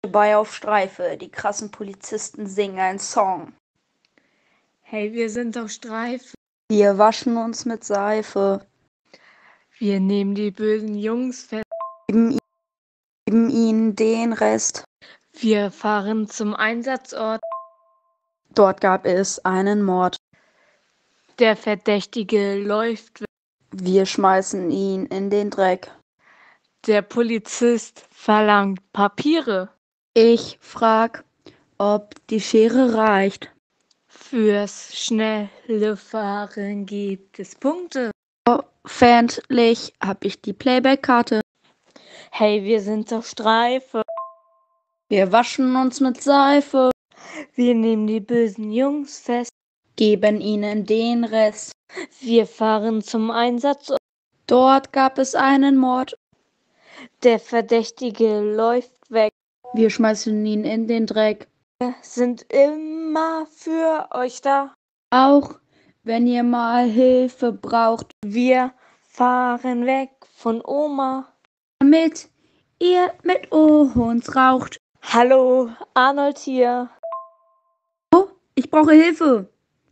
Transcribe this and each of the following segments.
Bei auf Streife, die krassen Polizisten singen einen Song. Hey, wir sind auf Streife. Wir waschen uns mit Seife, Wir nehmen die bösen Jungs fest. geben ihnen den Rest. Wir fahren zum Einsatzort. Dort gab es einen Mord. Der Verdächtige läuft weg. Wir schmeißen ihn in den Dreck. Der Polizist verlangt Papiere. Ich frag, ob die Schere reicht. Fürs schnelle Fahren gibt es Punkte. Hoffentlich hab ich die Playback-Karte. Hey, wir sind auf Streife. Wir waschen uns mit Seife, Wir nehmen die bösen Jungs fest. geben ihnen den Rest. Wir fahren zum Einsatzort. Dort gab es einen Mord. Der Verdächtige läuft weg. Wir schmeißen ihn in den Dreck. Wir sind immer für euch da. Auch wenn ihr mal Hilfe braucht, Wir fahren weg von Oma. damit ihr mit uns raucht. Hallo, Arnold hier. Oh, ich brauche Hilfe.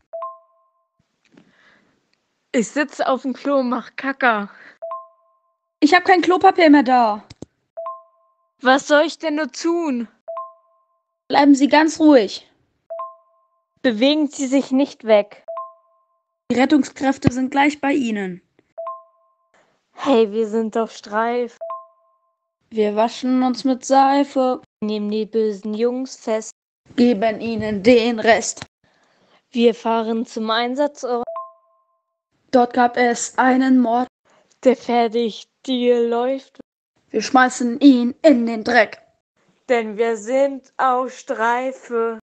Ich sitze auf dem Klo, mach Kacker. Ich habe kein Klopapier mehr da. Was soll ich denn nur tun? Bleiben Sie ganz ruhig. Bewegen Sie sich nicht weg. Die Rettungskräfte sind gleich bei Ihnen. Hey, wir sind auf Streif. Wir waschen uns mit Seife, Nehmen die bösen Jungs fest. geben ihnen den Rest. Wir fahren zum Einsatzort. Dort gab es einen Mord. Der Verdächtige läuft. Wir schmeißen ihn in den Dreck. Denn wir sind auf Streife.